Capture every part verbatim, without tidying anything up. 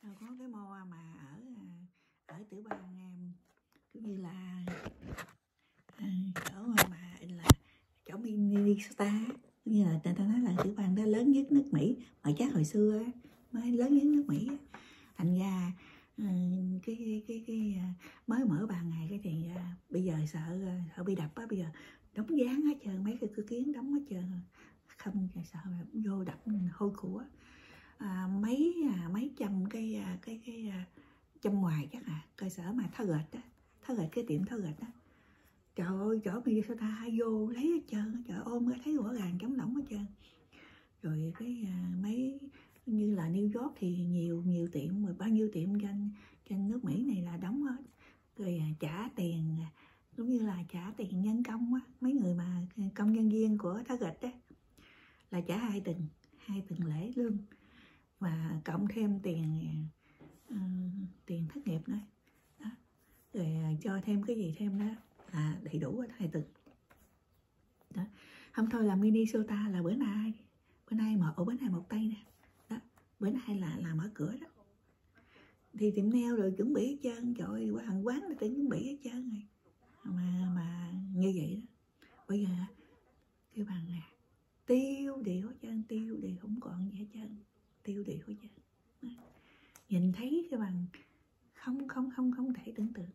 có cái mô mà ở ở tiểu bang cũng như là chỗ mà là chỗ Minnesota, như là người ta nói là tiểu bang đó lớn nhất nước Mỹ, mà chắc hồi xưa mới lớn nhất nước Mỹ. Thành ra cái cái cái, cái mới mở ba ngày cái thì bây giờ sợ sợ bị đập á, bây giờ đóng dán hết trơn, mấy cái cửa kiến đóng hết trơn, không sợ vô đập hôi của. À, mấy à, mấy trăm cái cái cái trăm ngoài chắc à, cơ sở mà tháo gạch đó, tháo gạch cái tiệm tháo gạch đó. Trời ơi, chỗ Minnesota vô lấy hết trơn, trời ôm ra thấy rõ ràng trống lỏng hết trơn. Rồi cái à, mấy như là New York thì nhiều nhiều tiệm, mà bao nhiêu tiệm trên trên nước Mỹ này là đóng hết. Rồi à, trả tiền giống như là trả tiền nhân công á, mấy người mà công nhân viên của tháo gạch đó là trả hai tuần hai tuần lễ lương, và cộng thêm tiền uh, tiền thất nghiệp nữa đó. Rồi cho thêm cái gì thêm đó là đầy đủ ở hai tuần đó. Không thôi là Minnesota là bữa nay bữa nay mở ở bữa nay một tay nè đó, bữa nay là là mở cửa đó, thì tiệm nail rồi chuẩn bị hết trơn, trời ơi, qua hàng quán là tiệm chuẩn bị hết trơn rồi, mà mà như vậy đó. Bây giờ cái bằng nè tiêu đều hết trơn, tiêu đều không còn gì hết trơn, tiêu đều hết trơn. Nhìn thấy cái bằng không không không không thể tưởng tượng.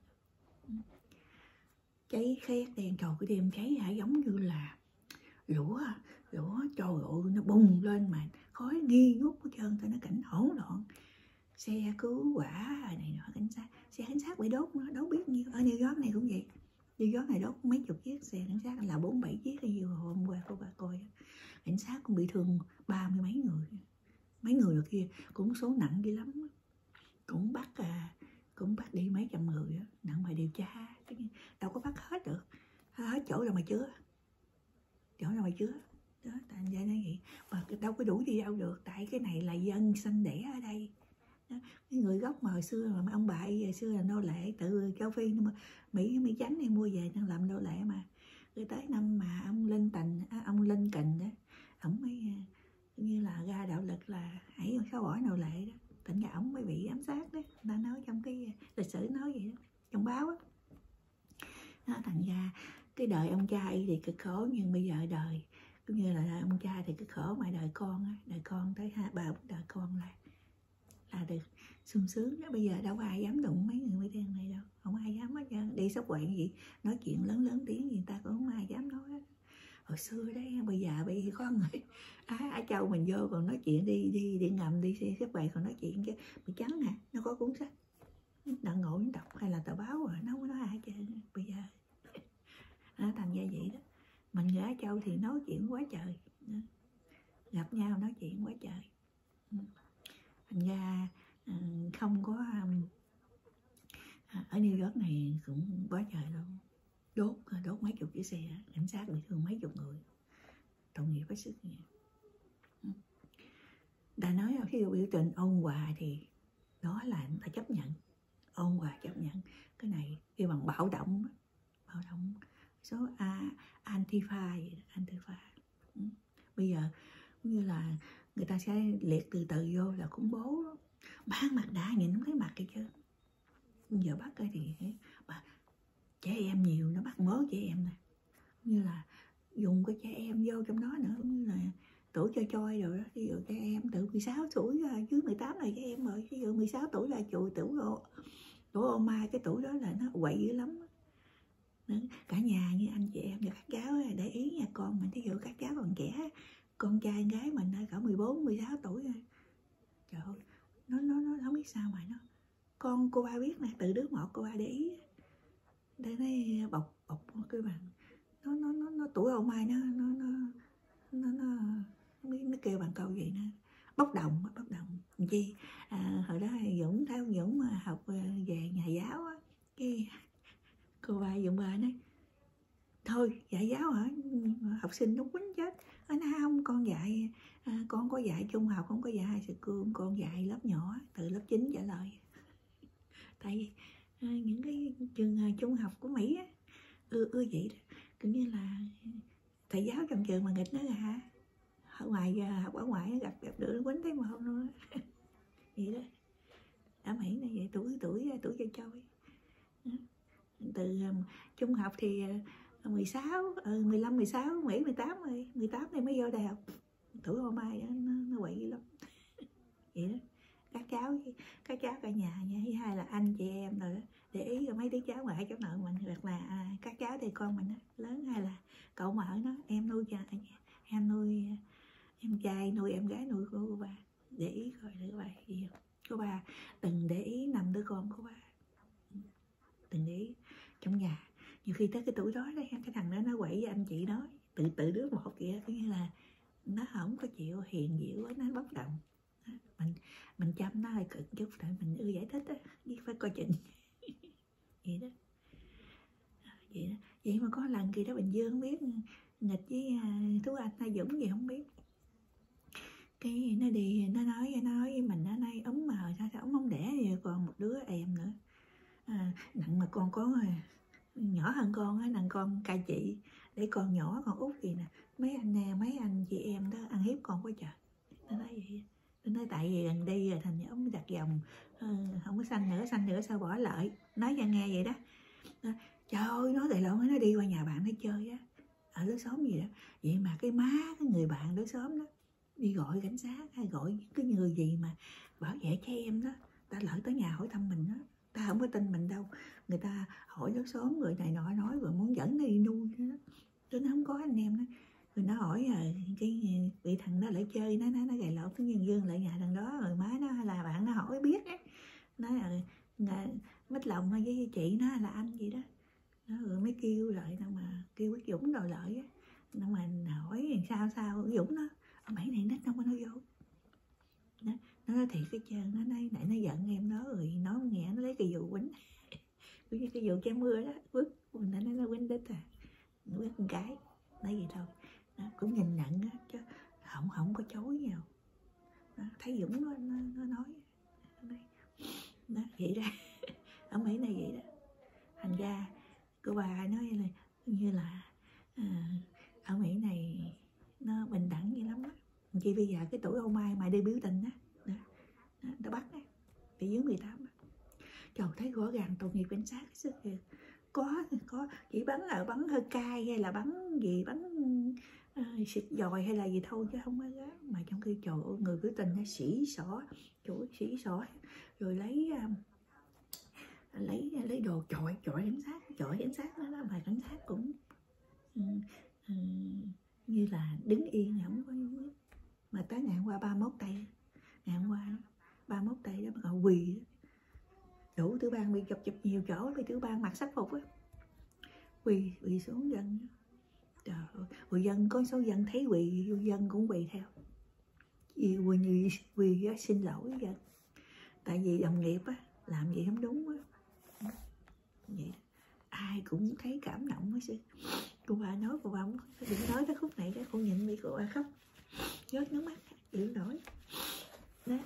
Cháy khét đèn, trời, cái đêm cháy hả, giống như là lửa lửa trời ơi, nó bùng lên mà khói nghi ngút hết trơn, tao nó cảnh hỗn loạn. Xe cứu hỏa này nọ, cảnh sát xe cảnh sát bị đốt nữa, đâu biết nhiêu. Ở New York này cũng vậy, New York này đốt mấy chục chiếc xe cảnh sát, là bốn bảy chiếc hay nhiều. Hôm qua cô bà coi cảnh sát cũng bị thương ba mươi mấy người, mấy người rồi kia cũng số nặng dữ lắm, cũng bắt à, cũng bắt đi mấy trăm người đó, nặng phải điều tra, đâu có bắt hết được, hết chỗ nào mà chứa, chỗ nào mà chứa đó. Thành ra nói vậy mà đâu có đủ đi đâu được, tại cái này là dân sinh đẻ ở đây đó. Cái người gốc mà hồi xưa mà ông bà hồi xưa là nô lệ từ châu Phi, nhưng mà Mỹ Mỹ Chánh này mua về đang làm nô lệ, mà rồi tới năm mà ông Lincoln à, ông Lincoln đó, ổng mới như là ra đạo lực là hãy xóa bỏ nô lệ đó. Thành ra ổng mới bị ám sát đó, người ta nói trong cái lịch sử nói vậy đó, trong báo đó. Đó, thành ra cái đời ông cha y thì cực khổ, nhưng bây giờ đời cũng như là ông cha thì cực khổ, mà đời con á, đời con tới hai ba đời con là là được sung sướng đó. Bây giờ đâu có ai dám đụng mấy người Mỹ đen này đâu, không ai dám hết trơn. Đi sốc quậy gì nói chuyện lớn lớn tiếng gì người ta cũng không ai dám nói hết. Hồi xưa đấy, bây giờ bị có người á, ở châu mình vô còn nói chuyện, đi đi đi ngầm đi xe xếp quầy còn nói chuyện chứ bị trắng nè, nó có cuốn sách đặng ngồi đọc hay là tờ báo rồi nó không có nói ai chứ bây giờ đó. Thành ra vậy đó, mình người ở châu thì nói chuyện quá trời đó. Gặp nhau nói chuyện quá trời, thành ra không có ở New York này cũng quá trời luôn, đốt đốt mấy chục chiếc xe, cảnh sát bị thương mấy chục người, tội nghiệp hết sức nha. Đã nói là khi biểu tình ôn hòa thì đó là phải chấp nhận, ôn hòa chấp nhận. Cái này kêu bằng bạo động, bạo động số A, Antifa, Antifa. Bây giờ như là người ta sẽ liệt từ từ vô là khủng bố đó. Bán mặt đã nhìn không thấy mặt kia chứ. Giờ bắt cái thì mà trẻ em nhiều, nó bắt mớ trẻ em này, như là dùng cái trẻ em vô trong đó nữa, cũng như là tuổi cho choi rồi đó. Ví dụ trẻ em từ mười sáu tuổi ra, dưới mười tám là trẻ em rồi, ví dụ mười sáu tuổi là chùi tuổi độ tuổi ô mai, cái tuổi đó là nó quậy dữ lắm đó. Cả nhà như anh chị em và các cháu để ý nha, con mình ví dụ các cháu còn trẻ, con trai gái mình cỡ mười bốn mười sáu tuổi rồi, trời ơi, nó nó nó không biết sao mà nó con cô ba biết nè, từ đứa một cô ba để ý để đây bọc bọc cái bằng nó nó nó nó tuổi ô mai nó nó nó nó nó nó, nó kêu bằng câu gì nữa, bốc đồng bốc đồng chi à, hồi đó Dũng theo Dũng mà học về nhà giáo á, cái cô ba Dũng ba nói thôi dạy giáo hả, học sinh nó quýnh chết. Anh không, con dạy à, con có dạy trung học, không có dạy high school, con dạy lớp nhỏ từ lớp chín trở lại. Tại vì à, những cái trường à, trung học của Mỹ á, ưa ưa vậy đó, cũng như là thầy giáo trong trường mà nghịch nó ra ở ngoài học ở ngoài gặp gặp được nó quýnh thấy màu nữa vậy đó. học thì mười sáu, ừ, mười lăm, mười sáu, mười bảy, mười tám rồi, mười tám thì mới vô đại học. Tuổi ô mai đó, nó, nó quậy lắm. Vậy đó. Các cháu, các cháu cả nhà nha, với hai là anh chị em rồi đó, để ý rồi mấy đứa cháu ngoại cháu nội mình, hoặc là à, các cháu thì con mình đó, lớn, hay là cậu mở nó, em nuôi cha, em nuôi em trai nuôi em gái nuôi của cô bà. Để ý coi thử bà gì không. Cô bà từng để ý năm đứa con của bà, từng để ý trong nhà. Nhiều khi tới cái tuổi đó đấy, cái thằng đó nó quậy với anh chị nó tự tự đứa một kìa, coi như là nó không có chịu hiền dịu quá, nó bốc đồng. Mình mình chăm nó hơi cực chút, tại mình ưa giải thích á, biết phải coi chừng. Vậy đó. Vậy đó. Vậy mà có lần kỳ đó Bình Dương không biết, nghịch với Tú Anh hay Dũng gì không biết, cái nó đi nó nói nó nói với mình, nó nói ống mà sao sao ống không đẻ gì, còn một đứa em nữa à, nặng mà con có nhỏ hơn con á, nặng con cai chị để con nhỏ con út gì nè, mấy anh nè mấy anh chị em đó ăn hiếp con quá trời. Nó nói vậy. Nó nói tại vì gần đi rồi thành ống đặt vòng uh, không có xanh nữa, xanh nữa sao bỏ lợi, nói cho nghe vậy đó. À, trời ơi nói đại lộn, nó đi qua nhà bạn nó chơi á, ở lối xóm gì đó, vậy mà cái má cái người bạn lối xóm đó đi gọi cảnh sát hay gọi cái người gì mà bảo vệ trẻ em đó, ta lỡ tới nhà hỏi thăm mình đó, ta không có tin mình đâu, người ta hỏi lối xóm người này nọ nói rồi muốn dẫn nó đi nuôi đó, chứ nó không có anh em đó. Rồi nó hỏi à, cái bị thằng đó lại chơi, nó nó nó gầy lộn cái nhân dương lại nhà thằng đó, rồi má nó hay là bạn nó hỏi biết á, nói là mít lòng với chị nó là anh gì đó, nó rồi mới kêu lại đâu mà kêu cái Dũng đòi lợi á, nó mà hỏi sao sao cái Dũng nó ông bảy này nó không có nói vô, nó nó nói thiệt cái trơn, nó nói nãy nó giận em đó rồi nó nghe nó lấy cái dù quýnh cũng như cái dù che mưa đó, bước nãy nó nó quýnh đít à, nó quýnh con cái, nói gì thôi. Nó cũng nhìn nhận á, chứ không không có chối nhau. Nó, thấy Dũng nó, nó, nó nói nó, nó vậy đó. Ông bảy này vậy đó, thành ra cô bà nói là như là à, ở Mỹ này nó bình đẳng vậy lắm á. Chị bây giờ cái tuổi ô mai mà đi biểu tình á, nó bắt á, bị dưới mười tám á. Trời thấy rõ ràng tội nghiệp cảnh sát sức kìa. Có có chỉ bắn ở bắn hơi cay hay là bắn gì bắn uh, xịt dòi hay là gì thôi chứ không có gá. Mà trong khi trời ơi người biểu tình nó xỉ xỏ, trời xỉ xỏ rồi lấy uh, lấy lấy đồ chọi chọi cảnh sát, chọi cảnh sát đó, đó. Mà cảnh sát cũng um, um, như là đứng yên không có gì. Mà tới ngày hôm qua ba mươi mốt tay, ngày hôm qua ba mươi mốt tay đó mà còn quỳ đó. Đủ tiểu bang bị chụp chụp nhiều chỗ, vì tiểu bang mặc sắc phục á, quỳ quỳ xuống dân. Trời ơi, người dân có số dân thấy quỳ, dân cũng quỳ theo. Vì quỳ như quỳ xin lỗi dân, tại vì đồng nghiệp á làm gì không đúng á. Vậy ai cũng thấy cảm động hết sự. Cô bà nói cô bà không đừng nói tới khúc này đó, cô nhìn bị cô bà khóc rớt nước mắt chịu nổi đó.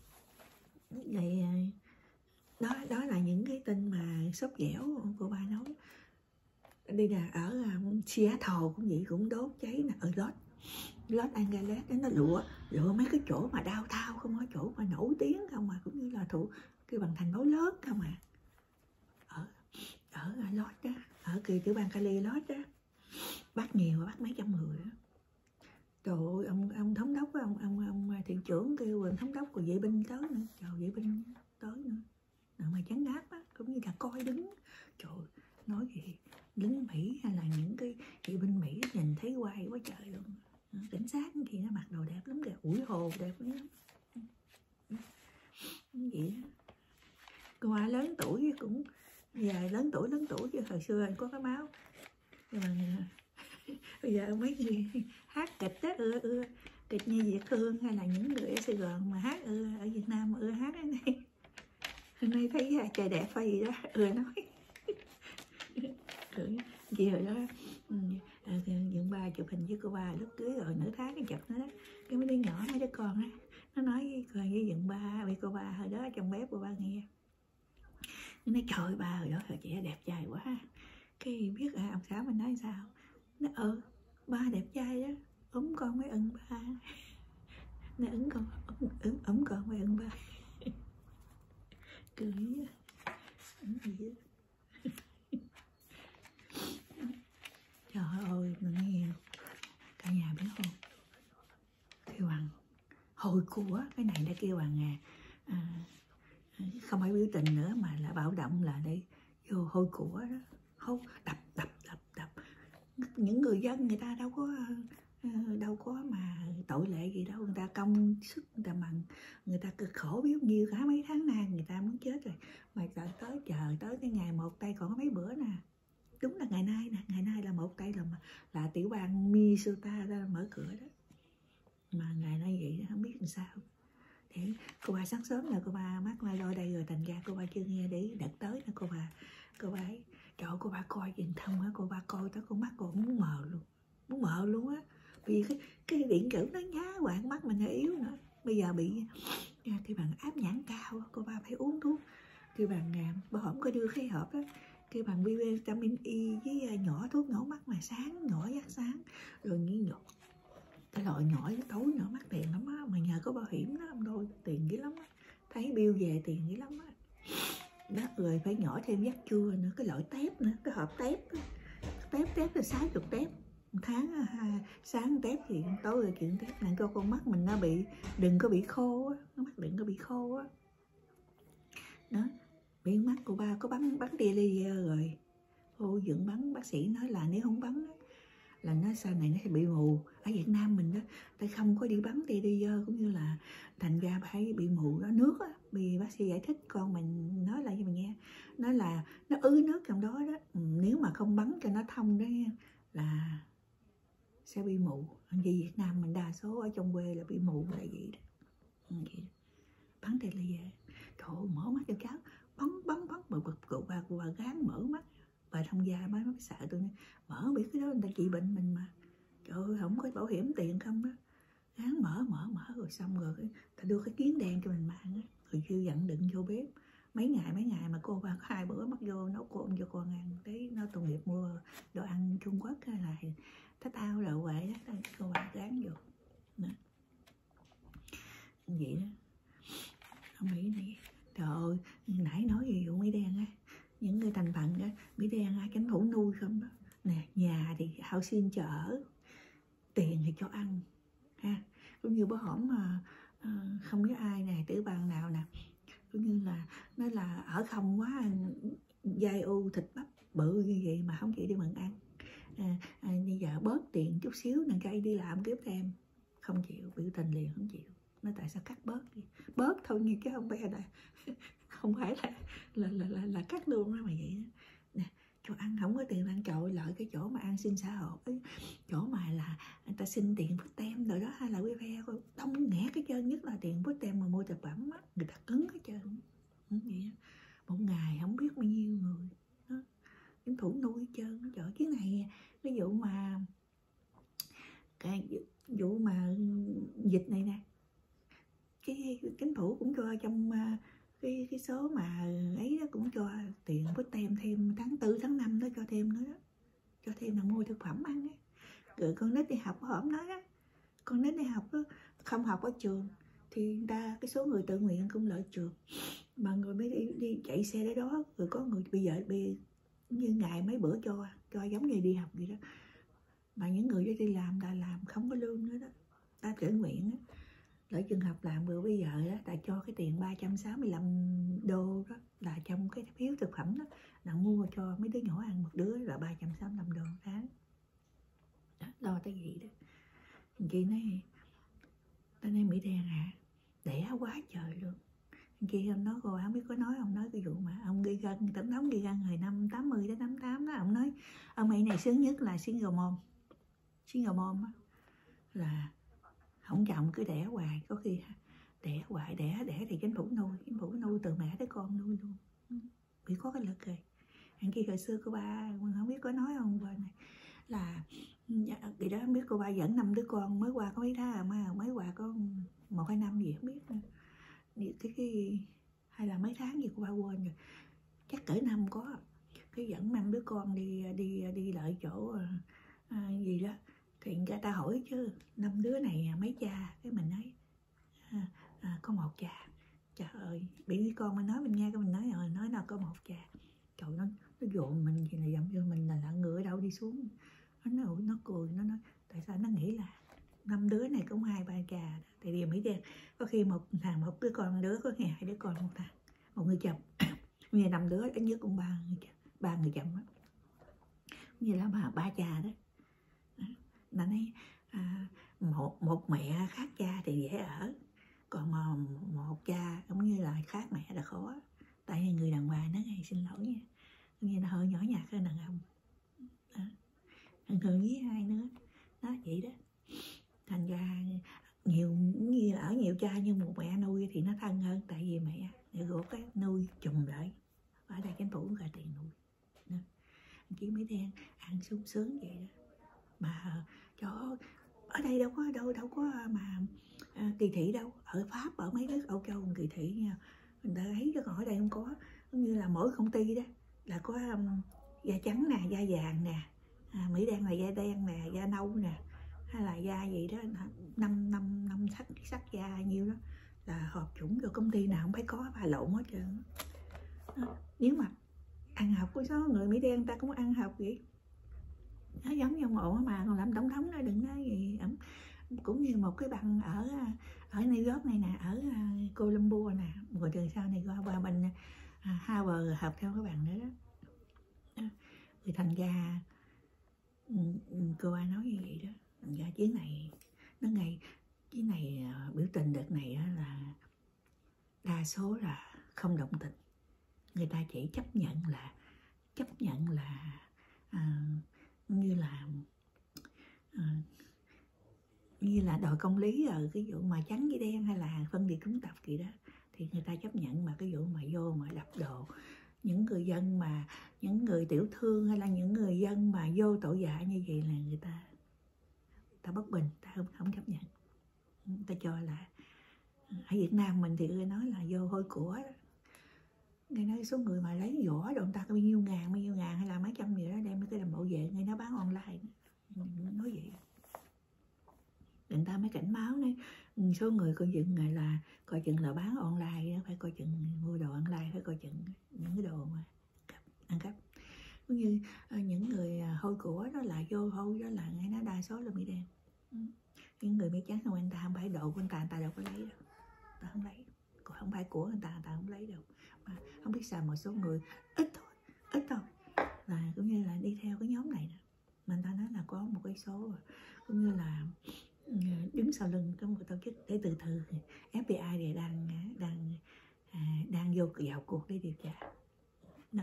Vậy đó đó là những cái tin mà sốt dẻo của bà nói. Đi là ở um, Seattle cũng vậy, cũng đốt cháy nè, ở Los Los Angeles đó, nó lụa lụa mấy cái chỗ mà đau thao, không có chỗ mà nổi tiếng không mà, cũng như là thủ cái bằng thành phố lớn không à. Ở ở Los đó, ở kia tiểu bang Cali Los đó, bắt nhiều, bắt mấy trăm người đó. Trời ơi, ông ông thống đốc ông ông ông thị trưởng kêu quyền thống đốc của vệ binh tới nữa, trời vệ binh tới nữa. Rồi mà trấn áp á, cũng như là coi đứng. Trời nói gì lính Mỹ hay là những cái vệ binh Mỹ nhìn thấy quay quá trời luôn. Cảnh sát thì nó mặc đồ đẹp lắm kìa, ủi hồ đẹp lắm. Vậy đó. Cô à, lớn tuổi cũng giờ lớn tuổi lớn tuổi chứ hồi xưa anh có cái máu. Nhưng mà bây giờ mấy người hát kịch đó ưa ưa kịch như Việt Hương hay là những người ở Sài Gòn mà hát ưa ở Việt Nam mà ưa hát cái này. Hôm nay thấy trời đẹp hay gì đó ưa nói. Chị hồi đó những ba chụp hình với cô ba lúc cưới rồi nửa tháng cái chụp nó đó, cái mấy đứa nhỏ mấy đứa con á nó nói coi với dượng ba bị cô ba hồi đó trong bếp của ba nghe, nó nói trời ba hồi đó hồi trẻ đẹp trai quá. Cái biết à, ông xã mình nói sao, nó ừ ba đẹp trai đó, ấm con mới ưng ba, nó ưng con ấm ấm con mới ưng ba. Cười gì đó. hôi của, cái này đã kêu bằng à, à, không phải biểu tình nữa mà là bạo động, là để vô hôi của đó, hôi đập đập đập đập. Những người dân người ta đâu có đâu có mà tội lệ gì đâu, người ta công sức người ta bằng, người ta cực khổ biết nhiêu cả mấy tháng nay người ta muốn chết rồi, mà chờ tới chờ tới cái ngày một tây còn có mấy bữa nè, đúng là ngày nay nè, ngày nay là một tây là là tiểu bang Minnesota đã mở cửa đó, mà ngày nay vậy đó, không biết làm sao. Để cô ba sáng sớm là cô ba mắc mai lo đây rồi, thành ra cô ba chưa nghe, để đợt tới nữa cô ba cô ba ấy, trời ơi, cô ba coi truyền thông á, cô ba coi tới con mắt cô muốn mờ luôn, muốn mờ luôn á, vì cái cái điện tử nó nhá quạng mắt mình nó yếu nữa, bây giờ bị thì bằng áp nhãn cao, cô ba phải uống thuốc thì bằng bà hổng có đưa cái hộp đó, kêu bằng vitamin E với nhỏ thuốc nhỏ mắt mà sáng nhỏ giác sáng, rồi như nhỏ cái loại nhỏ tối nhỏ mắt tiền lắm á, mà nhờ có bảo hiểm đó ông đôi tiền dữ lắm á, thấy bill về tiền dữ lắm á đó. Rồi phải nhỏ thêm giác chua nữa, cái loại tép nữa, cái hộp tép đó. Tép tép là sáu mươi tép một tháng, ha, sáng tép thì tối rồi chuyện tép này cho con mắt mình nó bị đừng có bị khô á, mắt đừng có bị khô á đó. Bị mắt của ba có bắn bắn tia laser rồi, cô dưỡng bắn, bác sĩ nói là nếu không bắn là nó sau này nó sẽ bị mù. Ở Việt Nam mình đó, ta không có đi bắn tia laser, cũng như là thành ra phải bị mù đó, nước á. Vì bác sĩ giải thích con mình nói lại cho mình nghe, nói là nó ứ nước trong đó đó, nếu mà không bắn cho nó thông đó là sẽ bị mù. Vì Việt Nam mình đa số ở trong quê là bị mù là vậy đó, vậy đó. Bắn tia laser, trời ơi, mở mắt cho cháu, bắn bắn bắn bực bực cụ bà cụ bà gán mở mắt, bà thông gia mới mới sợ tôi nói, mở biết cái đó người ta trị bệnh mình mà, trời ơi không có bảo hiểm tiền không đó, gán mở mở mở rồi xong rồi ta đưa cái kiến đen cho mình mang á, rồi kêu dặn đựng vô bếp mấy ngày mấy ngày mà cô ba có hai bữa mắc vô nấu cơm cho con ăn, đấy nó tội nghiệp mua đồ ăn Trung Quốc hay là thách ao rồi vậy đó, cô ba gán vô đó. Vậy đó không nghĩ này. Trời ơi, nãy nói về vụ Mỹ đen á, những người thành phần á, Mỹ đen ai chính phủ nuôi không đó. Nè, nhà thì hao xin chở, tiền thì cho ăn ha. Cũng như bố hổm mà uh, không có ai nè, tiểu bang nào nè, cũng như là nói là ở không quá dai u thịt bắp bự như vậy mà không chịu đi mừng ăn. À, à, bây giờ bớt tiền chút xíu nên cây đi làm kiếm thêm, không chịu, biểu tình liền không chịu. Nói tại sao cắt bớt đi, bớt thôi nghe chứ không phải là không phải là là là là, là cắt luôn đó mà vậy đó. Nè, cho ăn không có tiền ăn, trội lợi cái chỗ mà ăn xin xã hội, chỗ mà là người ta xin tiền bút tem rồi đó, hay là welfare đông nghẹt cái trơn, nhất là tiền bút tem mà mua thực phẩm á, người ta cứng cái trơn vậy đó. Một ngày không biết bao nhiêu người đó, chính phủ nuôi hết trơn. Trời, cái này cái vụ mà cái vụ mà dịch này nè, cái chính phủ cũng cho trong cái cái số mà ấy đó, cũng cho tiền bút tem thêm tháng tư tháng năm đó, cho thêm nữa đó, cho thêm là mua thực phẩm ăn á. Rồi con nít đi học hổm nói đó, con nít đi học đó, không học ở trường thì đa cái số người tự nguyện cũng lợi trường, mà người mới đi, đi chạy xe đấy đó. Rồi có người bây giờ bị như ngày mấy bữa cho cho giống như đi học vậy đó, mà những người đi làm đã làm không có lương nữa đó, ta tự nguyện á. Lỡ trường hợp làm vừa bây giờ đó, ta cho cái tiền ba trăm sáu mươi lăm đô đó là trong cái phiếu thực phẩm đó, là mua cho mấy đứa nhỏ ăn một đứa là ba trăm sáu mươi lăm đô một tháng đó, lo tới gì đó. Chị nói ta nói Mỹ đen hả, đẻ quá trời luôn. Chị ông nói cô không biết có nói, ông nói cái vụ mà ông ghi gân, tổng thống ghi gân hồi năm tám mươi đến tám mươi tám đó, ông nói ông ấy này sướng nhất là single mom, single mom á, là không chồng cứ đẻ hoài, có khi đẻ hoài, đẻ đẻ thì chính phủ nuôi, chính phủ nuôi từ mẹ tới con nuôi luôn, bị có cái lực rồi. Hàng kia hồi xưa cô ba không biết có nói không bên này là kỳ đó không biết cô ba dẫn năm đứa con, mới qua có mấy tháng mà mới qua có một hai năm gì không biết nữa. Cái cái hay là mấy tháng gì cô ba quên rồi, chắc cỡ năm có, cái dẫn năm đứa con đi đi đi lại chỗ à, gì đó thì người ta hỏi chứ năm đứa này mấy cha, cái mình nói à, à, có một cha. Trời ơi, bị con mình nói mình nghe, cái mình nói rồi nói là có một cha. Trời, nó nó dồn mình gì này, giống như mình là lạng ngựa đâu đi xuống. Nó nói, nó cười, nó nói tại sao nó nghĩ là năm đứa này cũng hai ba cha. Tại vì Mỹ Đen có khi một thằng một đứa con đứa, có khi hai đứa con một thằng, một người chồng. Như năm đứa ít nhất cũng ba người chồng, ba người chồng đó. Như là bà ba cha đó. Nó nói à, một một mẹ khác cha thì dễ ở, còn mà một cha cũng như là khác mẹ là khó. Tại vì người đàn bà nó hay xin lỗi nha, như là hơi nhỏ nhặt hơn đàn ông. Thường thường với hai nữa đó vậy đó. Thành ra nhiều như ở nhiều cha nhưng một mẹ nuôi thì nó thân hơn. Tại vì mẹ để gỗ cái nuôi chùm lại, ở đây tranh thủ ra tiền nuôi đó. Chỉ Mỹ Đen ăn sung sướng vậy đó. Mà cho ở đây đâu có đâu đâu có mà à, kỳ thị đâu. Ở Pháp, ở mấy nước Âu Châu kỳ thị nha, người ta ấy, chứ còn ở đây không có. Giống như là mỗi công ty đó là có um, da trắng nè, da vàng nè, à, Mỹ Đen là da đen nè, da nâu nè, hay là da gì đó, năm năm năm sắc sắc da nhiêu đó là hợp chủng, rồi công ty nào không phải có bà lộn hết trơn. Nếu mà ăn học của số người Mỹ Đen ta cũng ăn học vậy. Nó giống như ông ổn mà còn làm tổng thống đó, đừng nói gì. Cũng như một cái bằng ở ở New York này nè, ở Colombo nè, rồi từ sau này qua qua bên Harvard học theo cái bằng nữa đó. Thì thành ra cô ai nói như vậy đó. Thành ra chuyến này nó ngày chuyến này biểu tình đợt này là đa số là không đồng tình. Người ta chỉ chấp nhận là chấp nhận là à, như là à, như là đòi công lý ở cái vụ mà trắng với đen hay là phân biệt chủng tộc gì đó, thì người ta chấp nhận. Mà cái vụ mà vô mà đập đồ những người dân, mà những người tiểu thương hay là những người dân mà vô tội vạ như vậy là người ta người ta bất bình, ta không không chấp nhận. Người ta cho là ở Việt Nam mình thì người nói là vô hôi của đó. Nghe nói số người mà lấy vỏ đồ người ta có bao nhiêu ngàn, bao nhiêu ngàn hay là mấy trăm gì đó đem cái làm bảo vệ, nghe nó bán online. Nói vậy. Người ta mới cảnh báo đấy, số người coi chừng này là coi chừng là bán online, phải coi chừng mua đồ online, phải coi chừng những cái đồ mà ăn cắp. Cũng như những người hôi của đó là vô hôi đó là nghe nói đa số là Mỹ Đen. Những người Mỹ trắng không, người ta không phải đồ của người ta, người ta đâu có lấy đâu, ta không lấy. Còn không phải của người ta, người ta không lấy đâu. Mà không biết sao một số người ít thôi, ít thôi là cũng như là đi theo cái nhóm này nè. Mình ta nói là có một cái số cũng như là đứng sau lưng có một tổ chức để từ từ ép bê i thì đang đang à, đang vô vào cuộc để điều tra đó.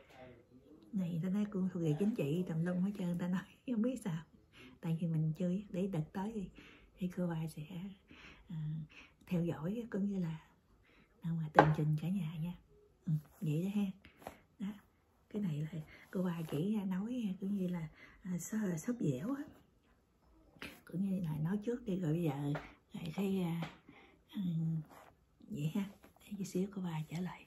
Này ta nói cũng thuộc về chính trị tầm lum hết trơn, ta nói không biết sao. Tại vì mình chưa biết, để đợt tới thì, thì cô bà sẽ à, theo dõi cũng như là mà tường trình cả nhà nha. Ừ, vậy đó ha. Đó, cái này là cô bà chỉ nói cũng như là à, xốp dẻo á, cũng như là nói trước đi rồi bây giờ cái uh, vậy ha. Để chút xíu cô bà trả lời.